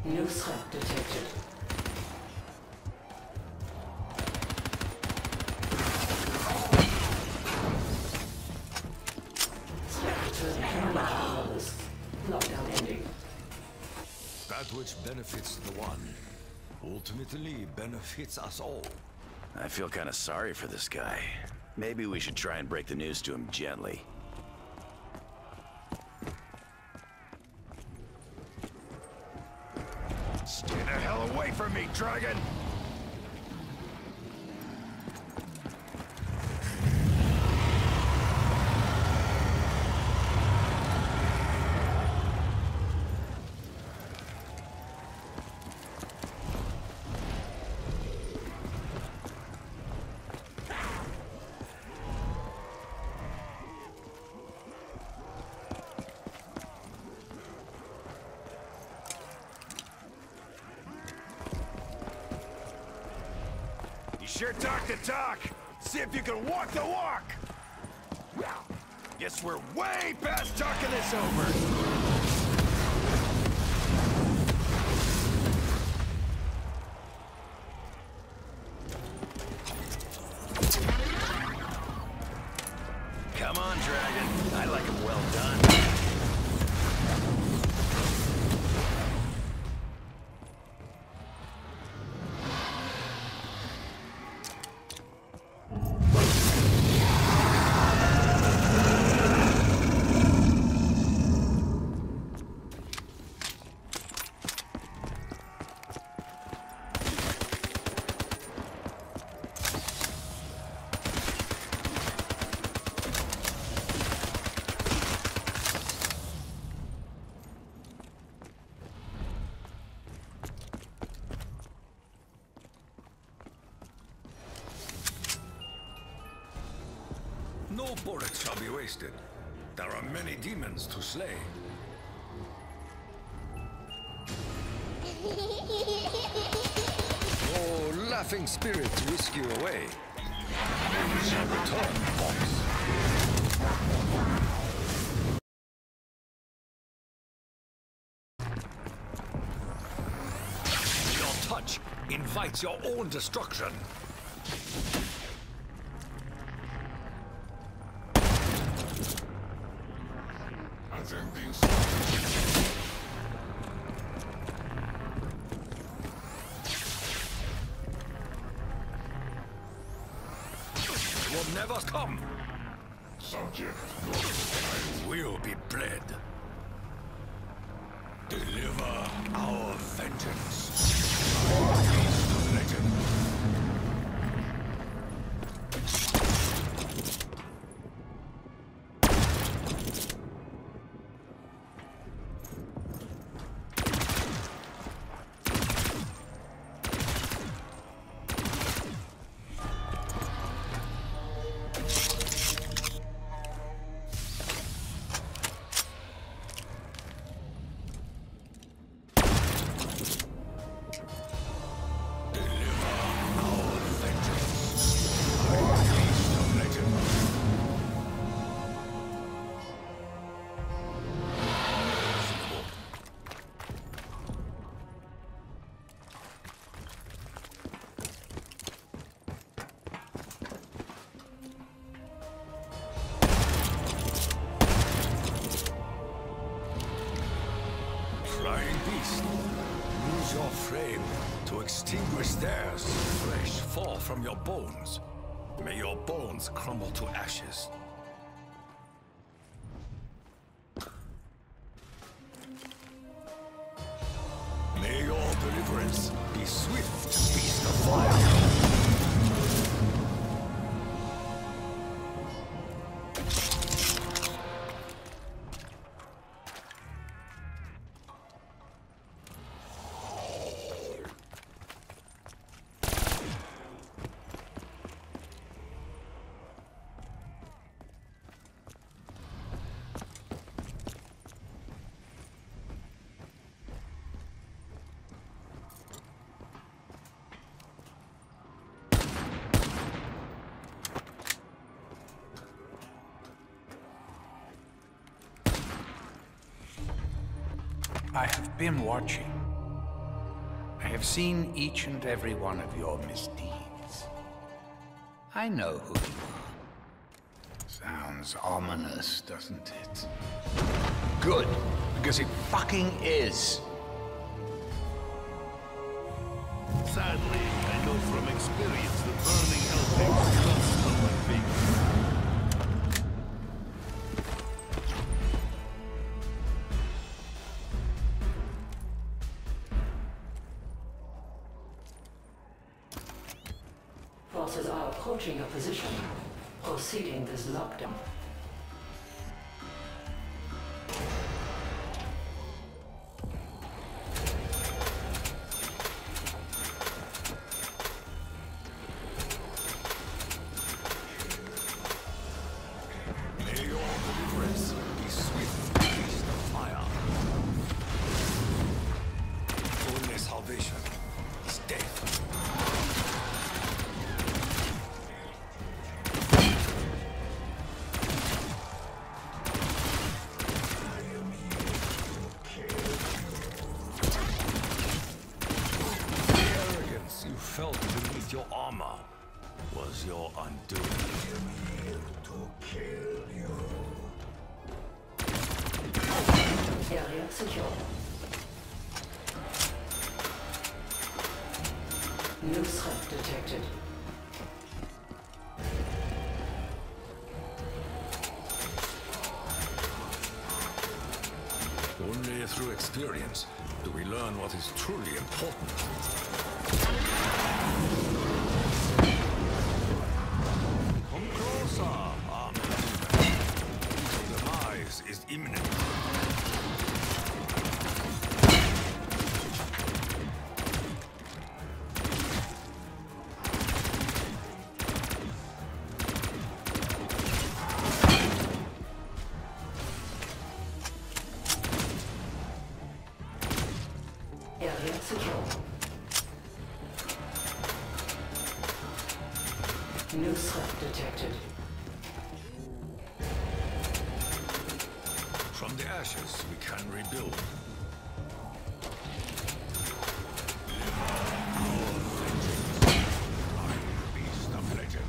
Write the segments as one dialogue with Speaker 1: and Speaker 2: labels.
Speaker 1: No threat detected. Lockdown ending.
Speaker 2: That which benefits the one, ultimately benefits us all.
Speaker 3: I feel kind of sorry for this guy. Maybe we should try and break the news to him gently.
Speaker 4: Stay the hell away from me, Dragon! Sure talk the talk. See if you can walk the walk. Guess we're way past talking this over.
Speaker 3: Come on, Dragon. I like him well done.
Speaker 2: No bullets shall be wasted. There are many demons to slay. Oh, laughing spirits whisk you away. You shall return, fox. Your touch invites your own destruction. Will never come. Subject, will be bled. Deliver our vengeance. Peace to legend. Flying beast, use your flame to extinguish theirs. Flesh fall from your bones. May your bones crumble to ashes. May your deliverance be swift, beast of fire.
Speaker 5: I have been watching. I have seen each and every one of your misdeeds. I know who you are. Sounds ominous, doesn't it? Good, because it fucking is.
Speaker 4: Sadly, I know from experience that burning helpings does smell like bacon.
Speaker 1: Forces are approaching your position. Proceeding this lockdown.
Speaker 2: May your deliverance be swift as the fire. Only salvation is death. You felt beneath your armor was your undoing.
Speaker 1: Area secure. New threat detected.
Speaker 2: Only through experience do we learn what is truly important. Come closer, Amen. Your demise is imminent.
Speaker 1: Area secure. New threat detected.
Speaker 2: From the ashes, we can rebuild. Beast of legend.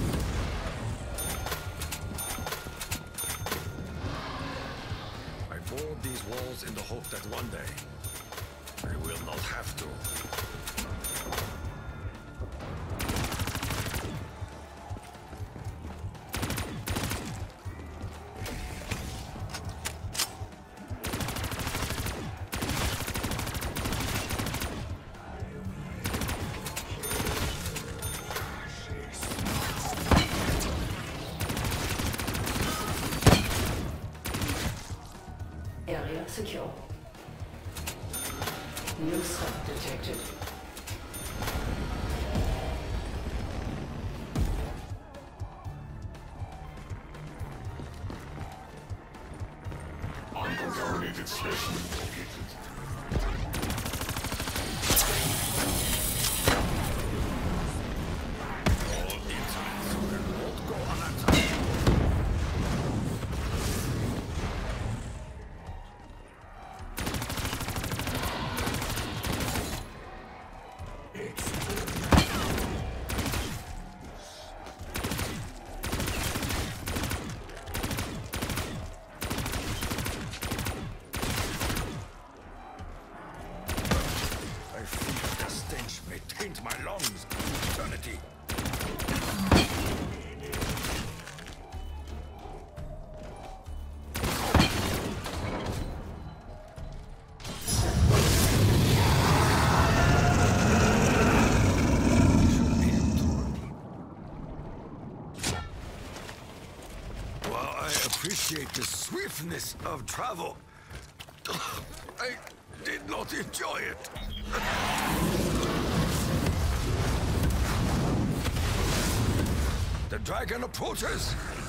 Speaker 2: I bored these walls in the hope that one day I will not have to.
Speaker 1: Area secure. New threat detected.
Speaker 2: Uncontaminated specimen located. All instruments will not go unattacked. I feel the stench may taint my lungs for eternity. While I appreciate the swiftness of travel, I did not enjoy it. The dragon approaches!